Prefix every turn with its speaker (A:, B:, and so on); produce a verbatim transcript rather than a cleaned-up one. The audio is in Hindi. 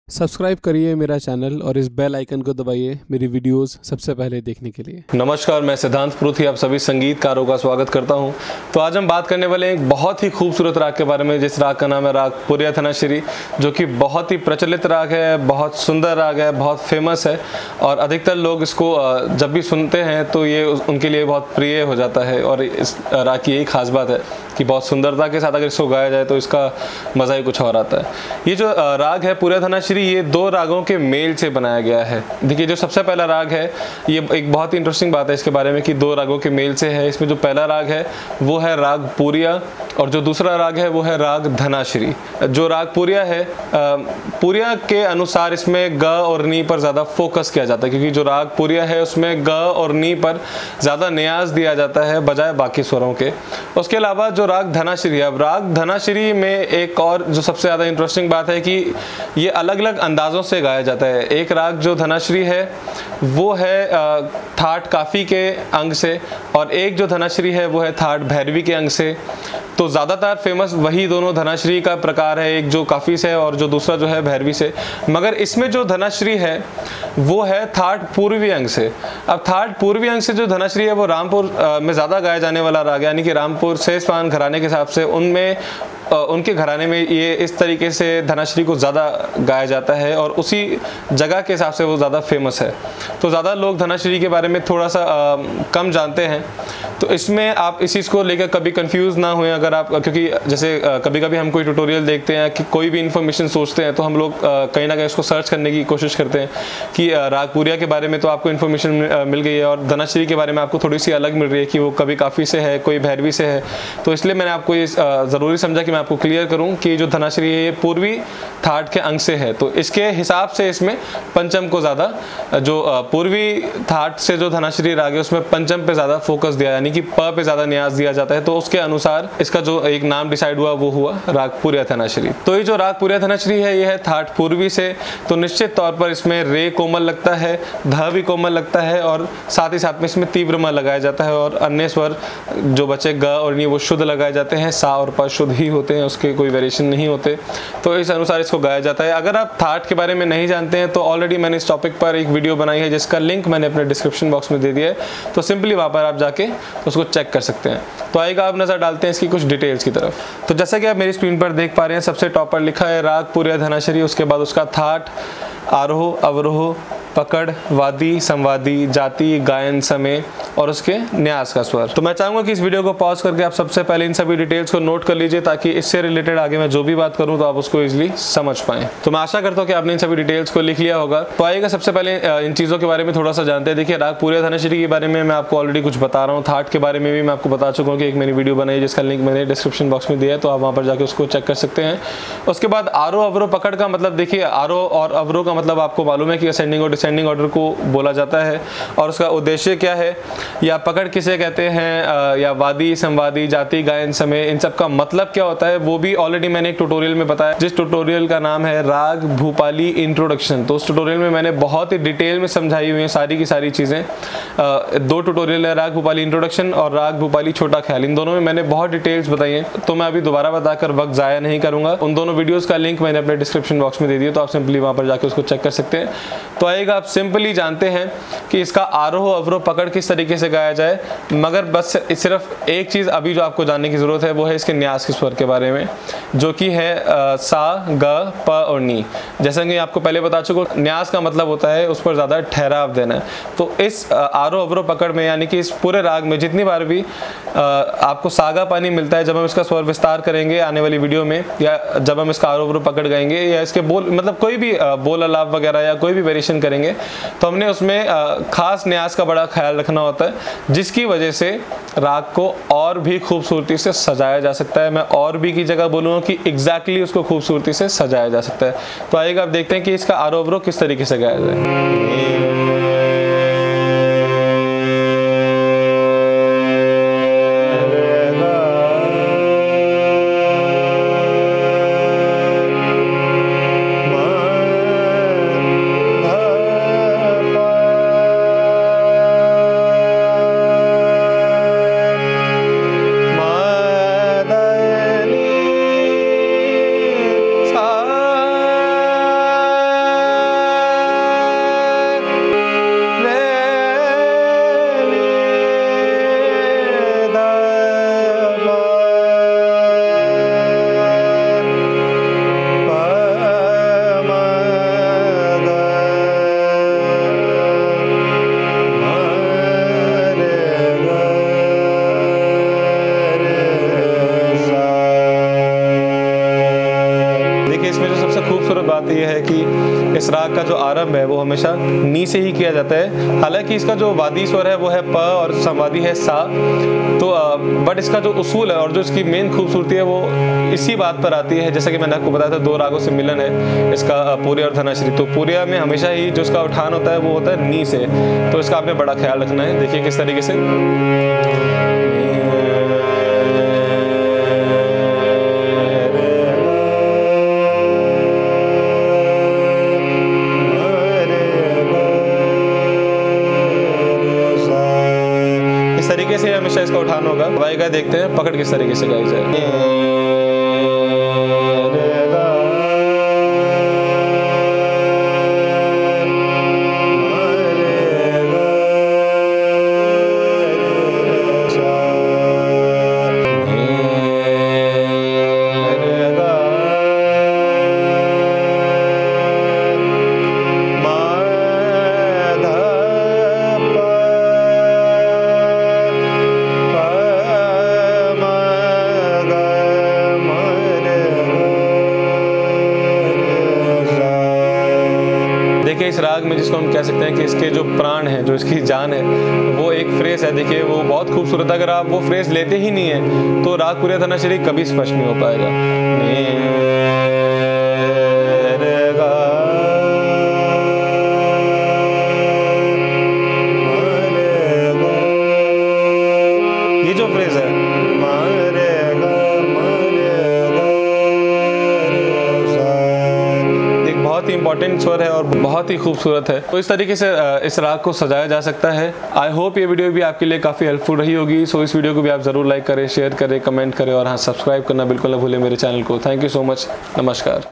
A: सब्सक्राइब करिए मेरा चैनल और इस बेल आइकन को दबाइए मेरी वीडियोस सबसे पहले देखने के लिए।
B: नमस्कार, मैं सिद्धांत पृथ्वी आप सभी संगीतकारों का स्वागत करता हूं। तो आज हम बात करने वाले हैं एक बहुत ही खूबसूरत राग के बारे में, जिस राग का नाम है राग पूर्या धनाश्री, जो कि बहुत ही प्रचलित राग है, बहुत सुंदर राग है, बहुत फेमस है और अधिकतर लोग इसको जब भी सुनते हैं तो ये उनके लिए बहुत प्रिय हो जाता है। और इस राग की यही खास बात है कि बहुत सुंदरता के साथ अगर इसको गाया जाए तो इसका मज़ा ही कुछ और आता है। ये जो राग है पूर्या धनाश्री, ये दो रागों के मेल से बनाया गया है। देखिए, जो सबसे पहला राग है, ये एक बहुत ही इंटरेस्टिंग बात है इसके बारे में कि दो रागों के मेल से है। इसमें जो पहला राग है वो है राग पूर्या और जो दूसरा राग है वो है राग धनाश्री। जो राग पूर्या है, पूर्या के अनुसार इसमें ग और नी पर ज़्यादा फोकस किया जाता है, क्योंकि जो राग पूर्या है उसमें ग और नी पर ज़्यादा न्याज दिया जाता है बजाय बाकी स्वरों के। उसके अलावा जो राग धनाश्री है, अब राग धनाश्री में एक और जो सबसे ज़्यादा इंटरेस्टिंग बात है कि ये अलग अलग अंदाज़ों से गाया जाता है। एक राग जो धनाश्री है वो है थाट काफ़ी के अंग से और एक जो धनाश्री है वो है थाट भैरवी के अंग से। तो ज़्यादातर फेमस वही दोनों धनाश्री का प्रकार है, एक जो काफ़ी से और जो दूसरा जो है भैरवी से। मगर इसमें जो धनाश्री है वो है थाट पूर्वी अंग से। अब थाट पूर्वी अंग से जो धनाश्री है वो रामपुर में ज़्यादा गाया जाने वाला राग, यानी कि रामपुर सेस्वान घराने के हिसाब से उनमें उनके घराने में ये इस तरीके से धनाश्री को ज़्यादा गाया जाता है और उसी जगह के हिसाब से वो ज़्यादा फेमस है। तो ज़्यादा लोग धनाश्री के बारे में थोड़ा सा आ, कम जानते हैं। तो इसमें आप इस चीज़ को लेकर कभी कंफ्यूज ना हुए अगर आप, क्योंकि जैसे कभी कभी हम कोई ट्यूटोरियल देखते हैं कि कोई भी इन्फॉर्मेशन सोचते हैं तो हम लोग कहीं ना कहीं उसको सर्च करने की कोशिश करते हैं कि राग पूर्या के बारे में तो आपको इन्फॉर्मेशन मिल गई है और धनाश्री के बारे में आपको थोड़ी सी अलग मिल रही है कि वो कभी काफ़ी से है, कोई भैरवी से है। तो इसलिए मैंने आपको ये ज़रूरी समझा कि मैं आपको क्लियर करूं कि जो धनाश्री है ये पूर्वी थाट के अंग से है। तो इसके हिसाब से इसमें पंचम को ज़्यादा, जो पूर्वी थाट से जो धनाश्री राग है उसमें पंचम पे ज़्यादा फोकस दिया, यानी कि प पे ज़्यादा न्यास दिया जाता है। तो उसके अनुसार इसका जो एक नाम डिसाइड हुआ वो हुआ राग पूर्या धनाश्री। तो ये जो राग पूर्या धनाश्री है ये है थाट पूर्वी से। तो निश्चित तौर पर इसमें रे कोमल लगता है, ध भी कोमल लगता है और साथ ही साथ में इसमें तीव्र म लगाया जाता है और अन्य स्वर जो बचे ग और नी वो शुद्ध लगाए जाते हैं। सा और प शुद्ध ही होते हैं, उसके कोई वेरिएशन नहीं होते। तो इस अनुसार इसको गाया जाता है। अगर आप थाट के बारे में नहीं जानते हैं तो ऑलरेडी मैंने इस टॉपिक पर एक वीडियो बनाई है जिसका लिंक मैंने अपने डिस्क्रिप्शन बॉक्स में दे दिया है। तो सिंपली वहाँ पर आप जाके उसको चेक कर सकते हैं। तो आइएगा आप नज़र डालते हैं इसकी कुछ डिटेल्स की तरफ। तो जैसा कि आप मेरी स्क्रीन पर देख पा रहे हैं, सबसे टॉप पर लिखा है राग पूर्या धनाश्री, उसके बाद उसका थाट, आरोह, अवरोह, पकड़, वादी, संवादी, जाति, गायन, समय और उसके न्यास का स्वर। तो मैं चाहूंगा कि इस वीडियो को पॉज करके आप सबसे पहले इन सभी डिटेल्स को नोट कर लीजिए ताकि इससे रिलेटेड आगे मैं जो भी बात करूं तो आप उसको इजीली समझ पाएं। तो मैं आशा करता हूं कि आपने इन सभी डिटेल्स को लिख लिया होगा। तो आइएगा सबसे पहले इन चीज़ों के बारे में थोड़ा सा जानते हैं। देखिए, राग पूर्या धनाश्री के बारे में मैं आपको ऑलरेडी कुछ बता रहा हूँ। थाट के बारे में भी मैं आपको बता चुका हूँ कि एक मैंने वीडियो बनाई जिसका लिंक मैंने डिस्क्रिप्शन बॉक्स में दिया है, तो आप वहाँ पर जाकर उसको चेक कर सकते हैं। उसके बाद आरोह, अवरोह, पकड़ का मतलब, देखिए आरोह और अवरोह का मतलब आपको मालूम है कि असेंडिंग और डिसेंडिंग ऑर्डर को बोला जाता है और उसका उद्देश्य क्या है, या पकड़ किसे कहते हैं, या वादी, संवादी, जाति, गायन, समय, इन सब का मतलब क्या होता है वो भी ऑलरेडी मैंने एक ट्यूटोरियल में बताया, जिस ट्यूटोरियल का नाम है राग भूपाली इंट्रोडक्शन। तो उस ट्यूटोरियल में मैंने बहुत ही डिटेल में समझाई हुई है सारी की सारी चीज़ें। दो ट्यूटोरियल है, राग भूपाली इंट्रोडक्शन और राग भूपाली छोटा ख्याल। इन दोनों में मैंने बहुत डिटेल्स बताई हैं, तो मैं अभी दोबारा बताकर वक्त ज़ाया नहीं करूँगा। उन दोनों वीडियोज़ का लिंक मैंने अपने डिस्क्रिप्शन बॉक्स में दे दिया, तो आप सिंपली वहाँ पर जाकर उसको चेक कर सकते हैं। तो आइएगा आप सिंपली जानते हैं कि इसका आरोह, अवरोह, पकड़ किस तरीके से गाया जाए। मगर बस सिर्फ एक चीज़ अभी जो आपको जानने की ज़रूरत है वो है इसके न्यास के स्वर के बारे में, जो कि है आ, सा, ग, प और नी। जैसा कि आपको पहले बता चुका, न्यास का मतलब होता है उस पर ज़्यादा ठहराव देना। तो इस आरोह, अवरोह, पकड़ में, यानी कि इस पूरे राग में जितनी बार भी आ, आपको सागा पानी मिलता है, जब हम इसका स्वर विस्तार करेंगे आने वाली वीडियो में, या जब हम इसका आरोह, अवरोह, पकड़ गाएंगे या इसके बोल, मतलब कोई भी बोल अलाप वगैरह या कोई भी वेरिएशन करेंगे, तो हमने उसमें खास न्यास का बड़ा ख्याल रखना होता है, जिसकी वजह से राग को और भी खूबसूरती से सजाया जा सकता है। मैं और भी की जगह बोलूँगा कि एग्जैक्टली उसको खूबसूरती से सजाया जा सकता है। तो आइएगा आप देखते हैं कि इसका आरोह, अवरोह किस तरीके से गाया जाए। कि इस राग का जो आरंभ है वो हमेशा नी से ही किया जाता है। हालांकि इसका जो वादी स्वर है वो है प और संवादी है सा, तो बट इसका जो उसूल है और जो इसकी मेन खूबसूरती है वो इसी बात पर आती है, जैसा कि मैंने आपको बताया था दो रागों से मिलन है इसका, पूरिया और धनाश्री। तो पूरिया में हमेशा ही जो इसका उठान होता है वो होता है नी से, तो इसका आपने बड़ा ख्याल रखना है। देखिए किस तरीके से इस तरीके से हमेशा इसका उठान होगा। वाइगा देखते हैं पकड़ किस तरीके से गाई जाए। देखिए इस राग में जिसको हम कह सकते हैं कि इसके जो प्राण है, जो इसकी जान है, वो एक फ्रेज है। देखिए वो बहुत खूबसूरत, अगर आप वो फ्रेज लेते ही नहीं है तो राग पूरिया धनाश्री कभी स्पष्ट नहीं हो पाएगा। ये जो फ्रेज है बहुत ही इंपॉर्टेंट स्वर है और बहुत ही खूबसूरत है। तो इस तरीके से इस राग को सजाया जा सकता है। आई होप ये वीडियो भी आपके लिए काफ़ी हेल्पफुल रही होगी। सो इस वीडियो को भी आप ज़रूर लाइक करें, शेयर करें, कमेंट करें और हाँ सब्सक्राइब करना बिल्कुल ना भूलें मेरे चैनल को। Thank you so much. नमस्कार।